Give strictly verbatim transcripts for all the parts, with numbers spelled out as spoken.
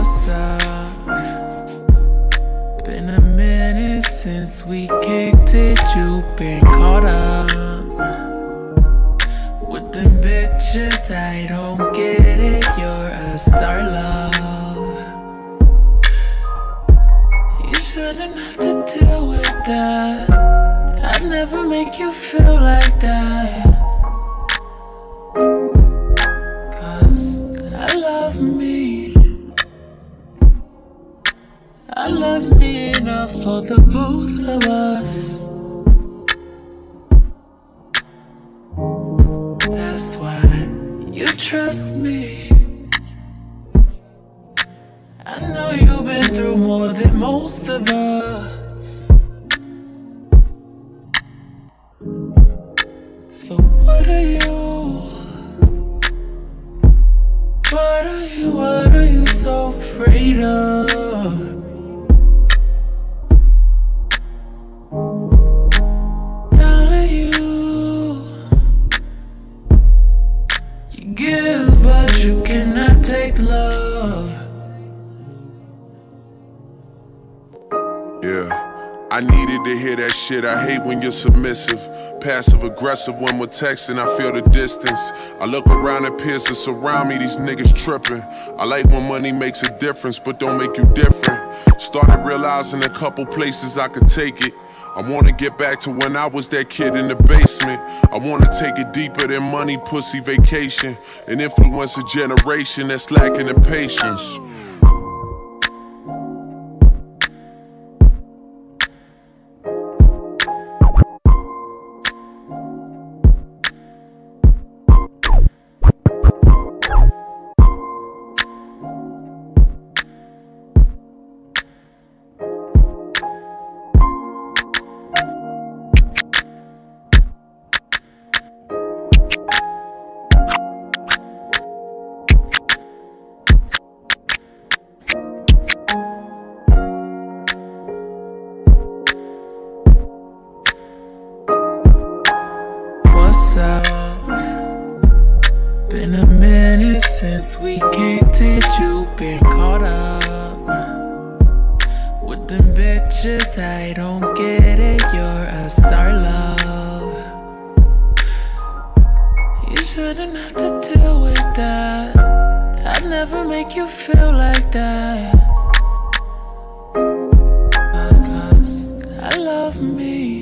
What's up? Been a minute since we kicked it. You been caught up with them bitches. I don't get it. You're a star, love. You shouldn't have to deal with that. I'd never make you feel like that. Cause I love me. I love me enough for the both of us. That's why you trust me. I know you've been through more than most of us. So what are you? What are you, what are you so afraid of? Darling, you You give, but you cannot take love. Yeah, I needed to hear that shit. I hate when you're submissive, passive aggressive. When we're texting, I feel the distance. I look around at peers that surround me, these niggas tripping. I like when money makes a difference, but don't make you different. Started realizing a couple places I could take it. I wanna get back to when I was that kid in the basement. I wanna take it deeper than money, pussy, vacation, and influence a generation that's lacking in patience. What's up? Been a minute since we kicked it. You been caught up with them bitches. I don't get it. You're a star, love. You shouldn't have to deal with that. I'd never make you feel like that. Cause I love me.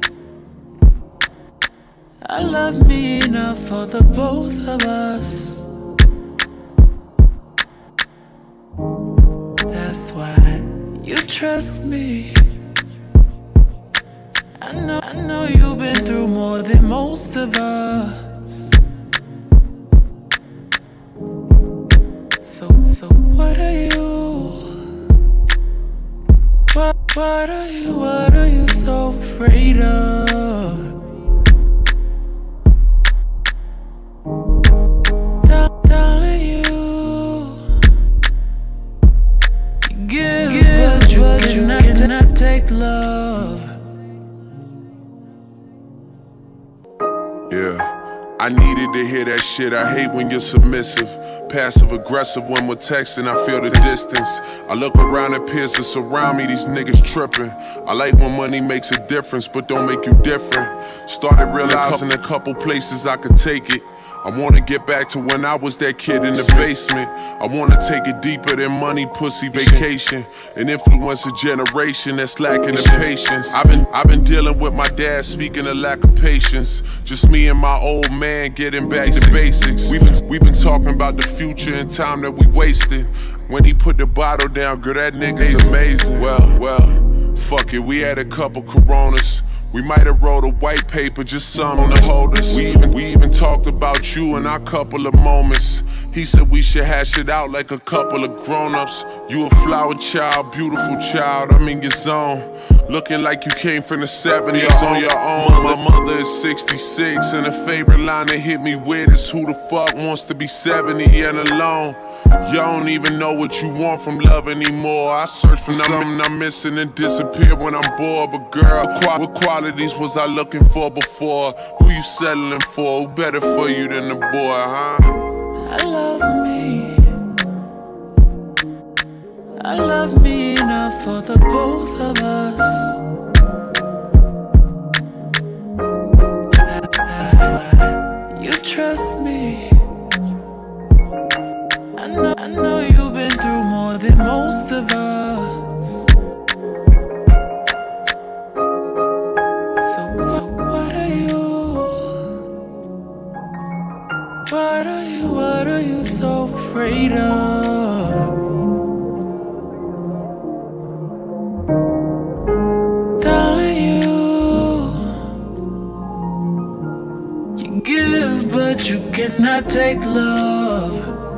I love me enough for the both of us. That's why you trust me. I know, I know you've been through more than most of us. So, so what are you? What, what are you, what are you so afraid of? But you cannot take love. Yeah, I needed to hear that shit. I hate when you're submissive, passive aggressive. When we're texting, I feel the distance. I look around at peers that surround me, these niggas tripping. I like when money makes a difference, but don't make you different. Started realizing a couple places I could take it. I wanna get back to when I was that kid in the basement. I wanna take it deeper than money, pussy, vacation, and influence a generation that's lacking in patience. I've been, I've been dealing with my dad, speaking of lack of patience. Just me and my old man getting back to basics. We've been, we've been talking about the future and time that we wasted. When he put the bottle down, girl, that nigga's amazing. Well, well, fuck it, we had a couple Coronas. We might have wrote a white paper, just something to hold us. We even, we even talked about you in our couple of moments. He said we should hash it out like a couple of grown-ups. You a flower child, beautiful child, I'm in your zone. Looking like you came from the seventies on your own. My mother is sixty-six, and a favorite line that hit me with is, who the fuck wants to be seventy and alone? You don't even know what you want from love anymore. I search for something I'm missing and disappear when I'm bored. But girl, what qualities was I looking for before? Who you settling for? Who better for you than the boy, huh? I love me. I love me enough for the both of us. That, that's why you trust me. I know, I know you've been through more than most of us. So, so what are you? What are you? What are you so afraid of? Give, but you cannot take love.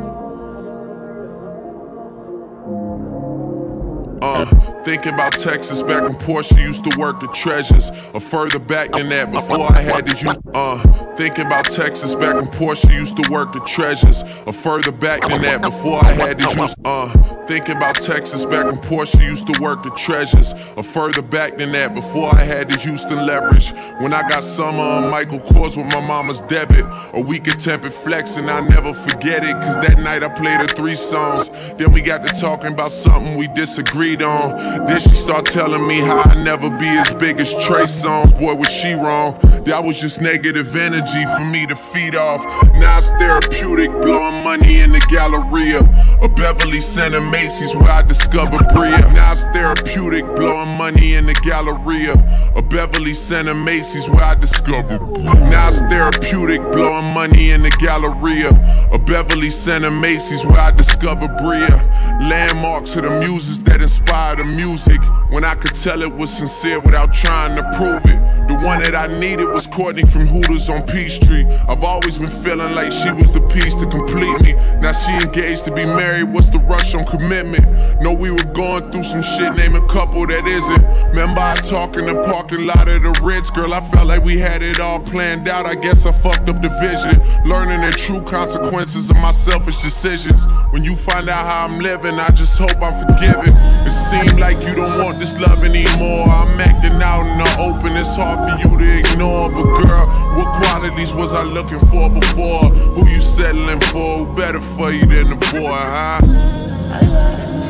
Uh, thinking about Texas back when Portia used to work at Treasures, or further back than that before I had to use. Uh, thinking about Texas back when Portia used to work at Treasures, or further back than that before I had to use. Uh, thinking about Texas back when Portia used to work at Treasures, or further back than that before I had the Houston leverage. When I got Summer on Michael Kors with my mama's debit, a week of Tempered Flex, and I'll never forget it, cause that night I played her three songs. Then we got to talking about something we disagreed on. Then she started telling me how I'd never be as big as Trey Songz. Boy, was she wrong. That was just negative energy for me to feed off. Now it's therapeutic, blowing money in the Galleria, a Beverly Center Macy's where I discovered Bria. Now it's therapeutic, blowing money in the Galleria, a Beverly Center Macy's where I discovered Bria. Now it's therapeutic, blowing money in the Galleria, a Beverly Center Macy's where I discovered Bria. Landmarks of the muses that inspire the music, when I could tell it was sincere without trying to prove it. The one that I needed was Courtney from Hooters on Peachtree. I've always been feeling like she was the piece to complete me. Now she engaged to be married, what's the rush on commitment? Know we were going through some shit, name a couple that isn't. Remember I talk in the parking lot of the Ritz, girl, I felt like we had it all planned out. I guess I fucked up the vision, learning the true consequences of my selfish decisions. When you find out how I'm living, I just hope I'm forgiven. It seemed like you don't want this love anymore. I'm acting out in the open, it's hard for you to ignore. But girl, what qualities was I looking for before? Who you settling for? Who better for you than the boy, huh? I love me.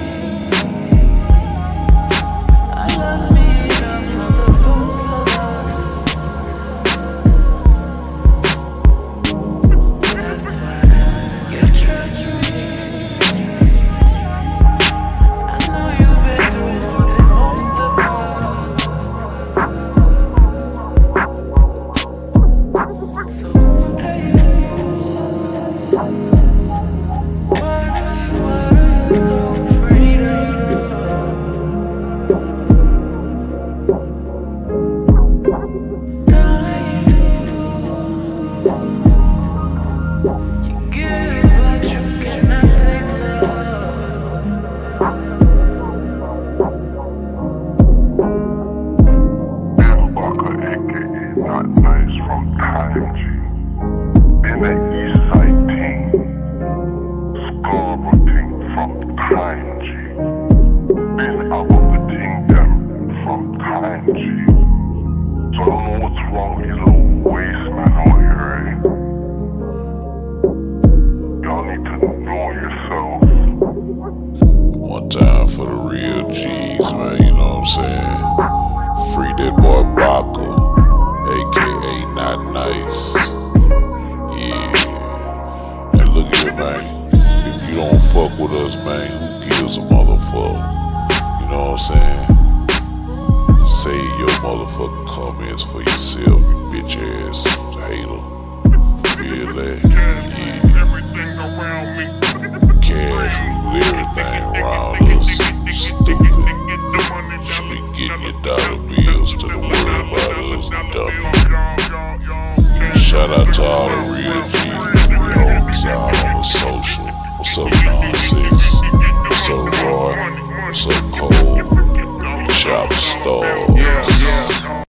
I love me enough for the both of us. That's why you trust me. I know you've been through more than most of us. So what are you? What are you? What are you so afraid of? Darling, you give, but you cannot take love. Bill Bucker, aka Not Nice from Time G. Been an East Side team, Scarborough team from Time G. Been out of the team them from Time G. So I don't know what's wrong with these little waste men out here, eh? Y'all need to know yourself. One time for the real G's, man, you know what I'm saying? Free that boy Baco, aka Not Nice. Yeah. And look at it, man. If you don't fuck with us, man, who gives a motherfucker? You know what I'm saying? Save your motherfucking comments for yourself, you bitch ass hater. Feel that? Yeah. Everything around me. Cash rule everything around us. Stupid. Just be getting your dollar